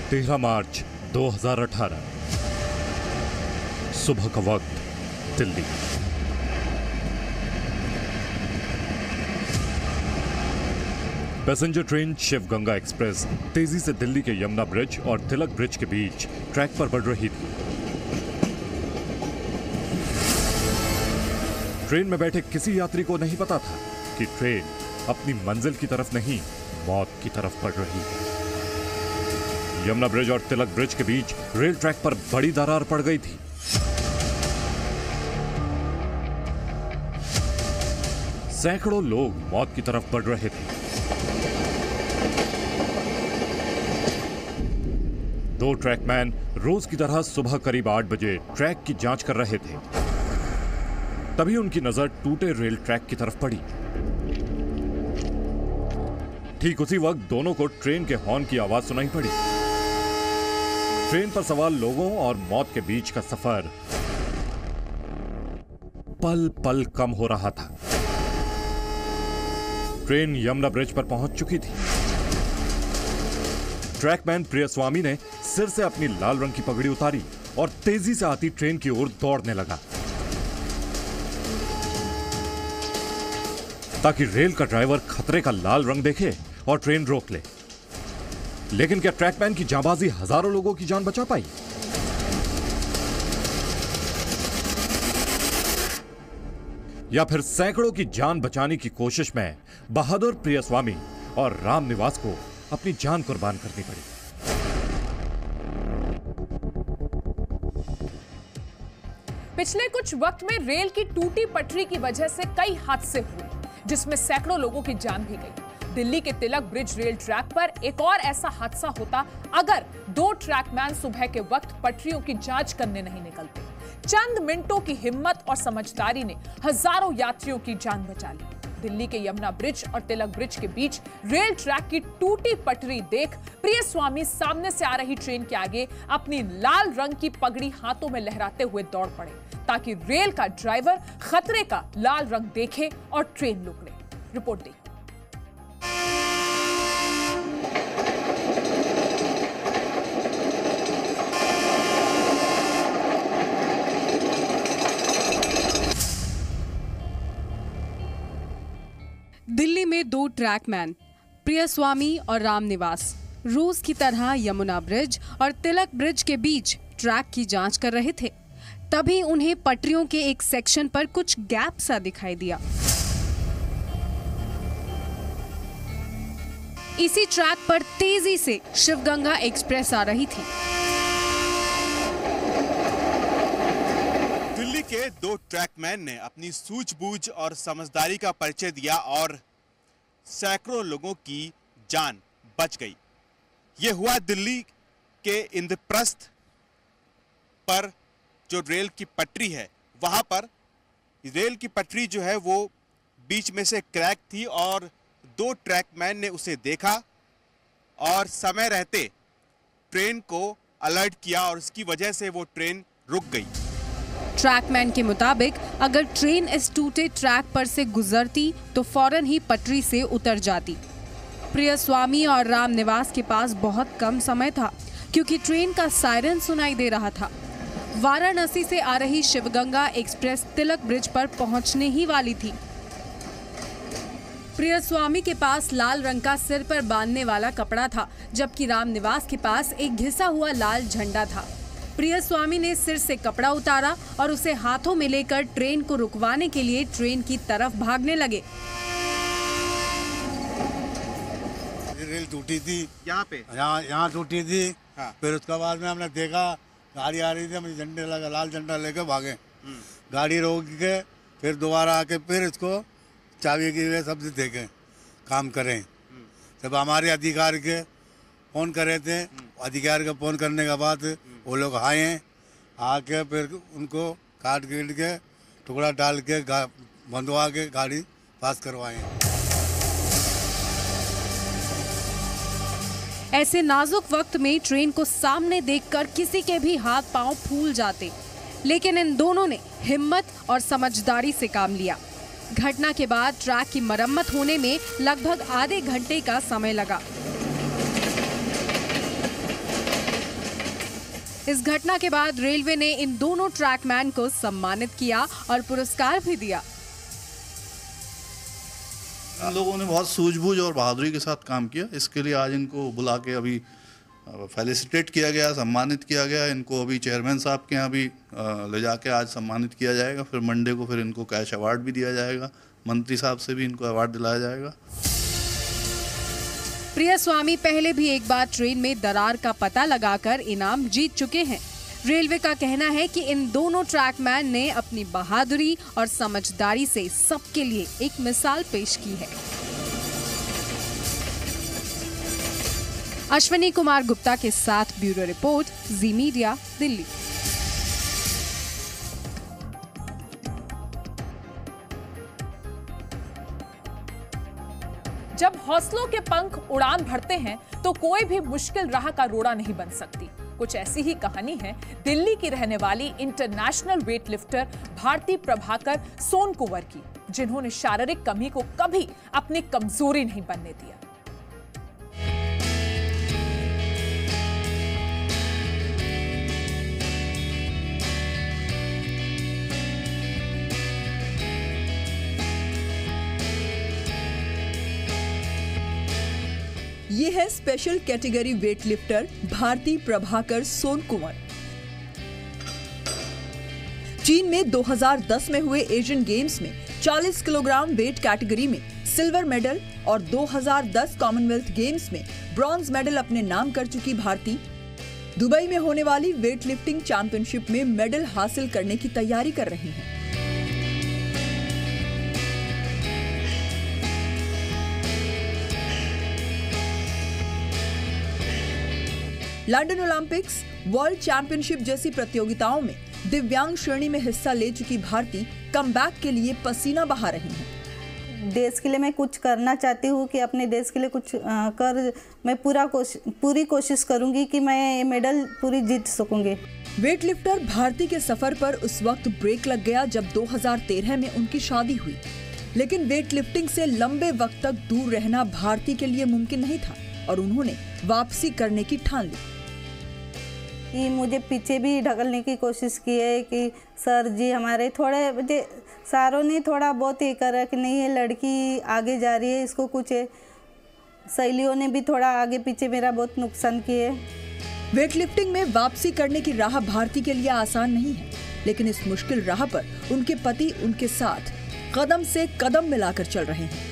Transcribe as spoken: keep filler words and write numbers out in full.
तेरह मार्च दो हज़ार अठारह सुबह का वक्त, Delhi. Passenger train Shiv Ganga express तेजी से दिल्ली के यमुना ब्रिज और तिलक ब्रिज के बीच ट्रैक पर बढ़ रही थी। ट्रेन में बैठे किसी यात्री को नहीं पता था कि ट्रेन अपनी मंजिल की तरफ नहीं, मौत की तरफ बढ़ रही है। यमुना ब्रिज और तिलक ब्रिज के बीच रेल ट्रैक पर बड़ी दरार पड़ गई थी। सैकड़ों लोग मौत की तरफ बढ़ रहे थे। दो ट्रैकमैन रोज की तरह सुबह करीब आठ बजे ट्रैक की जांच कर रहे थे। तभी उनकी नजर टूटे रेल ट्रैक की तरफ पड़ी। ठीक उसी वक्त दोनों को ट्रेन के हॉर्न की आवाज सुनाई पड़ी। ट्रेन पर सवार लोगों और मौत के बीच का सफर पल पल कम हो रहा था। ट्रेन यमुना ब्रिज पर पहुंच चुकी थी। ट्रैकमैन प्रियस्वामी ने सिर से अपनी लाल रंग की पगड़ी उतारी और तेजी से आती ट्रेन की ओर दौड़ने लगा ताकि रेल का ड्राइवर खतरे का लाल रंग देखे और ट्रेन रोक ले। लेकिन क्या ट्रैकमैन की जांबाजी हजारों लोगों की जान बचा पाई? या फिर सैकड़ों की जान बचाने की कोशिश में बहादुर प्रियस्वामी और राम निवास को अपनी जान कुर्बान करनी पड़ी? पिछले कुछ वक्त में रेल की टूटी पटरी की वजह से कई हादसे हुए, जिसमें सैकड़ों लोगों की जान भी गई। दिल्ली के तिलक ब्रिज रेल ट्रैक पर एक और ऐसा हादसा होता अगर दो ट्रैकमैन सुबह के वक्त पटरियों की जांच करने नहीं निकलते। चंद मिनटों की हिम्मत और समझदारी ने हजारों यात्रियों की जान बचा ली। दिल्ली के यमुना ब्रिज और तिलक ब्रिज के बीच रेल ट्रैक की टूटी पटरी देख प्रियस्वामी सामने से आ रही ट्रेन के आगे अपनी लाल रंग की पगड़ी हाथों में लहराते हुए दौड़ पड़े ताकि रेल का ड्राइवर खतरे का लाल रंग देखे और ट्रेन रुक ले। रिपोर्ट दी। दिल्ली में दो ट्रैकमैन प्रियस्वामी और राम निवास रोज की तरह यमुना ब्रिज और तिलक ब्रिज के बीच ट्रैक की जांच कर रहे थे। तभी उन्हें पटरियों के एक सेक्शन पर कुछ गैप सा दिखाई दिया। इसी ट्रैक पर तेजी से शिवगंगा एक्सप्रेस आ रही थी। दिल्ली के दो ट्रैकमैन ने अपनी सूझबूझ और समझदारी का परिचय दिया और सैकड़ों लोगों की जान बच गई। यह हुआ दिल्ली के इंद्रप्रस्थ पर जो रेल की पटरी है, वहां पर रेल की पटरी जो है वो बीच में से क्रैक थी और दो ट्रैकमैन ने उसे देखा और समय रहते ट्रेन को अलर्ट किया और इसकी वजह से वो ट्रेन रुक गई। ट्रैकमैन के मुताबिक अगर ट्रेन इस टूटे ट्रैक पर से गुजरती तो फौरन ही पटरी से उतर जाती। प्रियस्वामी और राम निवास के पास बहुत कम समय था क्योंकि ट्रेन का सायरन सुनाई दे रहा था। वाराणसी से आ रही शिवगंगा एक्सप्रेस तिलक ब्रिज पर पहुंचने ही वाली थी। प्रियस्वामी के पास लाल रंग का सिर पर बांधने वाला कपड़ा था, जबकि राम निवास के पास एक घिसा हुआ लाल झंडा था। प्रियस्वामी ने सिर से कपड़ा उतारा और उसे हाथों में लेकर ट्रेन को रुकवाने के लिए ट्रेन की तरफ भागने लगे। रेल टूटी थी यहाँ पे यहाँ यहाँ टूटी थी। हाँ। फिर उसके बाद में हमने देखा गाड़ी आ रही थी, हम झंडे लगा लाल झंडा लेकर भागे। गाड़ी रोक के फिर दोबारा आके फिर इसको चाबी की हुए सब देखें काम करें। जब हमारे अधिकार के फ़ोन करे थे, अधिकार का फ़ोन करने के बाद वो लोग आए, आके फिर उनको काट पीट के टुकड़ा डाल के बंधवा के गाड़ी पास करवाए। ऐसे नाजुक वक्त में ट्रेन को सामने देखकर किसी के भी हाथ पांव फूल जाते, लेकिन इन दोनों ने हिम्मत और समझदारी से काम लिया। घटना के बाद ट्रैक की मरम्मत होने में लगभग आधे घंटे का समय लगा। इस घटना के बाद रेलवे ने इन दोनों ट्रैकमैन को सम्मानित किया और पुरस्कार भी दिया। इन लोगों ने बहुत सूझबूझ और बहादुरी के साथ काम किया, इसके लिए आज इनको बुला के अभी फेलिसिटेट किया गया, सम्मानित किया गया। इनको अभी चेयरमैन साहब के यहाँ भी ले जाके आज सम्मानित किया जाएगा। फिर मंडे को फिर इनको कैश अवार्ड भी दिया जाएगा, मंत्री साहब से भी इनको अवार्ड दिलाया जाएगा। प्रिया स्वामी पहले भी एक बार ट्रेन में दरार का पता लगाकर इनाम जीत चुके हैं। रेलवे का कहना है कि इन दोनों ट्रैकमैन ने अपनी बहादुरी और समझदारी से सबके लिए एक मिसाल पेश की है। अश्विनी कुमार गुप्ता के साथ bureau report, Zee media, Delhi. जब हौसलों के पंख उड़ान भरते हैं तो कोई भी मुश्किल राह का रोड़ा नहीं बन सकती। कुछ ऐसी ही कहानी है दिल्ली की रहने वाली international weight lifter Bharti Prabhakar Sonkunwar की, जिन्होंने शारीरिक कमी को कभी अपनी कमजोरी नहीं बनने दिया। ये है special category weight lifter Bharti Prabhakar Sonkunwar. चीन में दो हज़ार दस में हुए एशियन गेम्स में चालीस किलोग्राम वेट कैटेगरी में सिल्वर मेडल और दो हज़ार दस कॉमनवेल्थ गेम्स में ब्रॉन्ज मेडल अपने नाम कर चुकी भारती दुबई में होने वाली वेट लिफ्टिंग चैंपियनशिप में मेडल हासिल करने की तैयारी कर रही हैं। लंदन ओलंपिक्स, वर्ल्ड चैंपियनशिप जैसी प्रतियोगिताओं में दिव्यांग श्रेणी में हिस्सा ले चुकी भारती कमबैक के लिए पसीना बहा रही हैं। देश के लिए मैं कुछ करना चाहती हूँ कि अपने देश के लिए कुछ आ, कर मैं पूरा कोशिश पूरी कोशिश करूँगी कि मैं ये मेडल पूरी जीत सकूँगी। वेट लिफ्टर भारती के सफर पर उस वक्त ब्रेक लग गया जब दो हज़ार तेरह में उनकी शादी हुई, लेकिन वेट लिफ्टिंग से लंबे वक्त तक दूर रहना भारती के लिए मुमकिन नहीं था और उन्होंने वापसी करने की ठान ली। कि मुझे पीछे भी ढकलने की कोशिश की है कि सर जी हमारे थोड़े मुझे सारों ने थोड़ा बहुत ये करा कि नहीं ये लड़की आगे जा रही है, इसको कुछ है। सहेलियों ने भी थोड़ा आगे पीछे मेरा बहुत नुकसान किए। वेट लिफ्टिंग में वापसी करने की राह भारती के लिए आसान नहीं है, लेकिन इस मुश्किल राह पर उनके पति उनके साथ कदम से कदम मिलाकर चल रहे हैं।